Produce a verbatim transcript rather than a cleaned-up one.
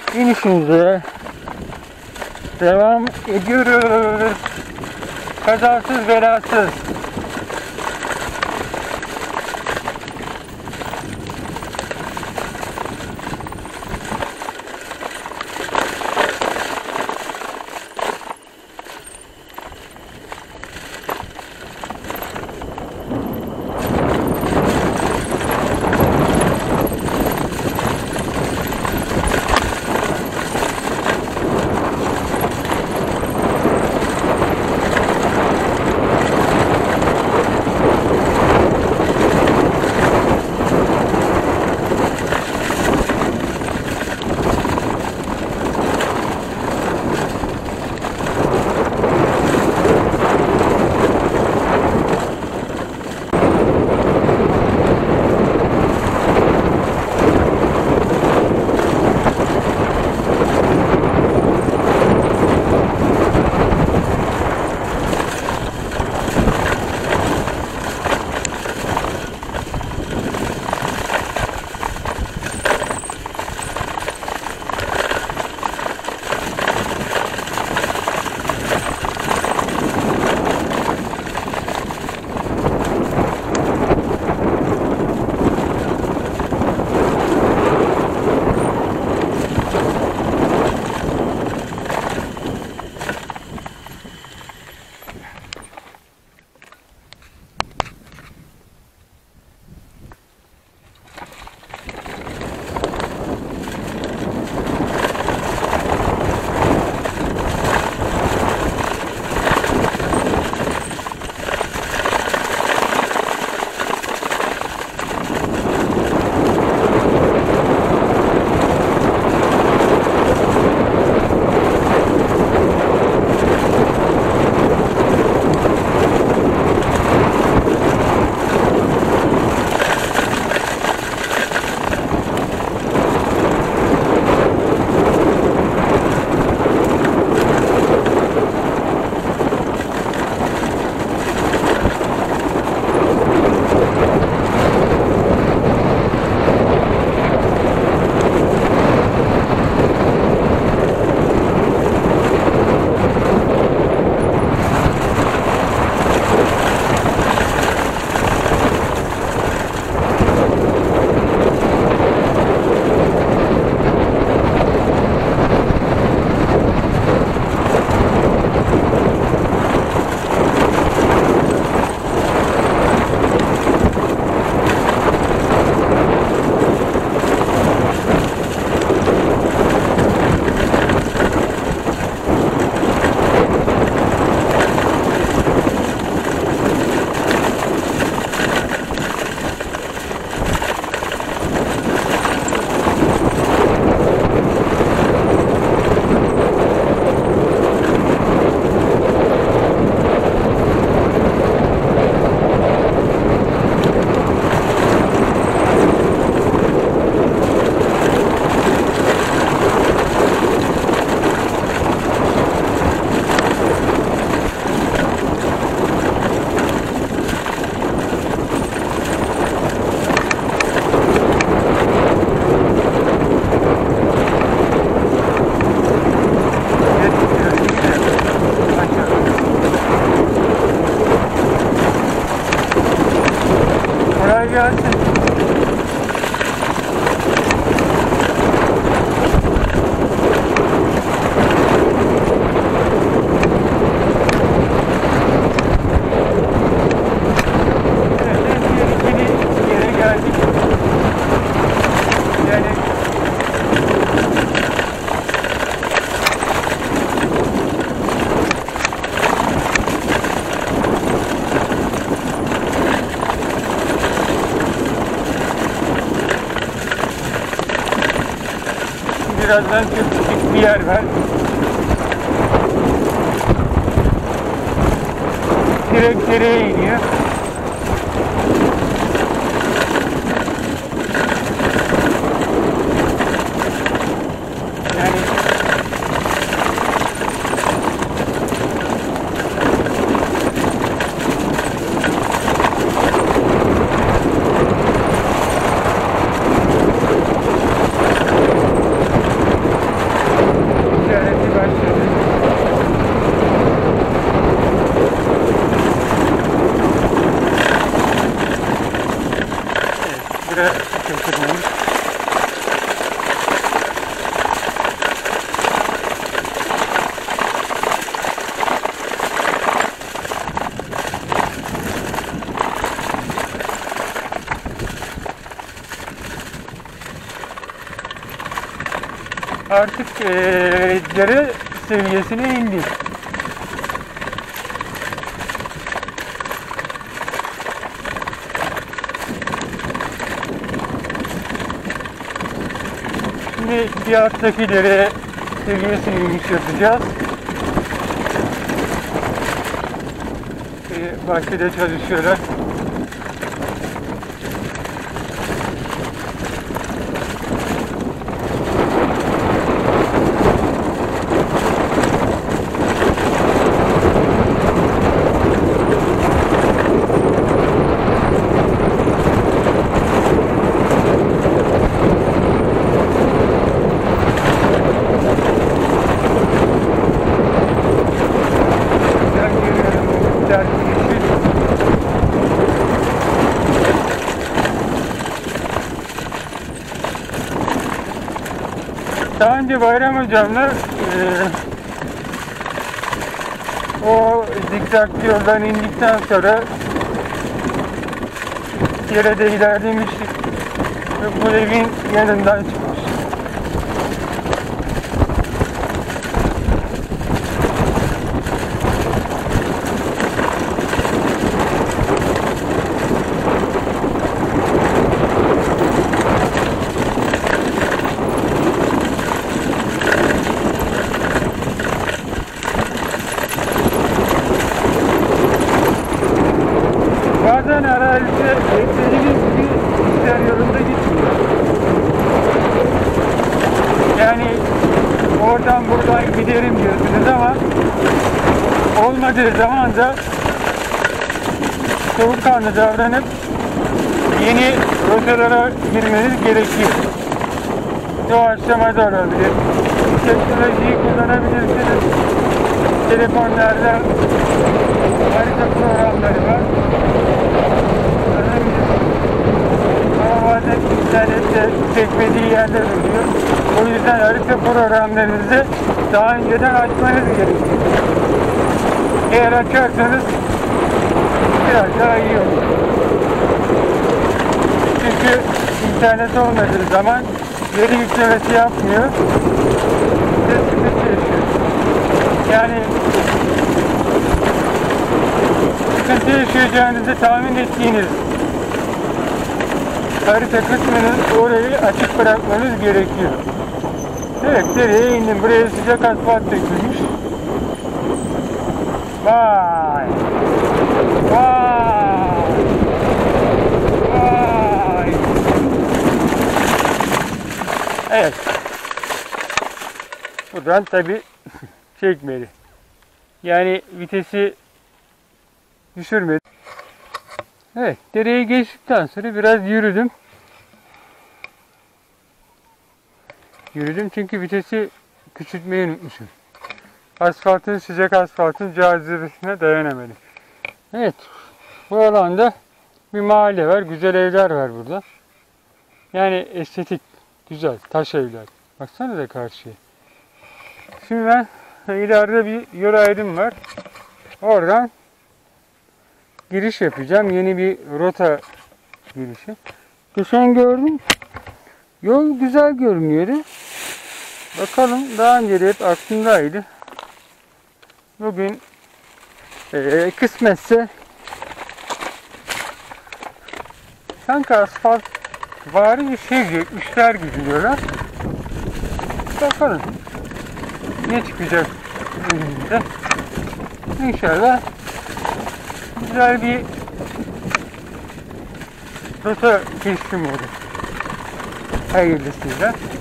inişimize devam ediyoruz. Kazasız belasız. birazdan çok küçük bir yer var. Direkt dereye iniyor. Yani artık ee, dere seviyesine indi. Şimdi bir alttaki dere seviyesine iniş yapacağız. Ee, bahçede çalışıyorlar. Daha önce Bayram Hocam'la e, o zikzak yoldan indikten sonra yere de ilerlemiştik ve bu evin yanından çıkmış. Bazen arazide beklediğiniz gibi işler yolunda gitmiyor. Yani oradan buradan giderim diyorsunuz ama olmadığı zaman da soğukkanlı davranıp yeni rotalara girmeniz gerekiyor. Doğaçlama da olabilir. Teknolojiyi kullanabilirsiniz. Telefonlarda harita programları var. Ama bazen internette çekmediği yerler oluyor. O yüzden harita programlarınızı daha önceden açmanız gerekiyor. Eğer açarsanız biraz daha iyi olur. Çünkü internet olmadığı zaman veri yüklemesi yapmıyor. Ve sıkıntı yaşıyor. Yani sıkıntı yaşayacağınızı tahmin ettiğiniz harita kısmını orayı açık bırakmanız gerekiyor. Evet, dereye indim. Buraya sıcak asfalt dökülmüş. Vay! Vay! Vay! Evet. Buradan tabi çekmeli. Yani vitesi düşürmedi. Evet, dereyi geçtikten sonra biraz yürüdüm. Yürüdüm çünkü vitesi küçültmeyi unutmuşum. Asfaltın, sıcak asfaltın cazibesine dayanamadım. Evet, bu alanda bir mahalle var, güzel evler var burada. Yani estetik, güzel, taş evler. Baksana da karşıya. Şimdi ben ileride bir yol ayrım var. Oradan giriş yapacağım. Yeni bir rota girişi. Geçen gördüm. Yol güzel görünüyordu. Bakalım, daha önce de hep aklımdaydı. Bugün e, kısmetse sanki asfalt vari bir şey dökmüşler gibi diyorlar. Bakalım ne çıkacak önümüzde. İnşallah güzel bir rota keşfim olur. Hayırlısıyla.